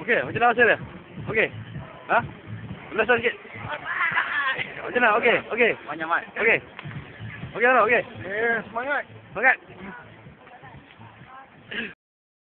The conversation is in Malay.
Okey, macam mana rasa dia? Okey. Ha? Belasah sikit. Macam mana? Okey, okey. Banyak mat. Okey. Okey, okey. Semangat. Semangat.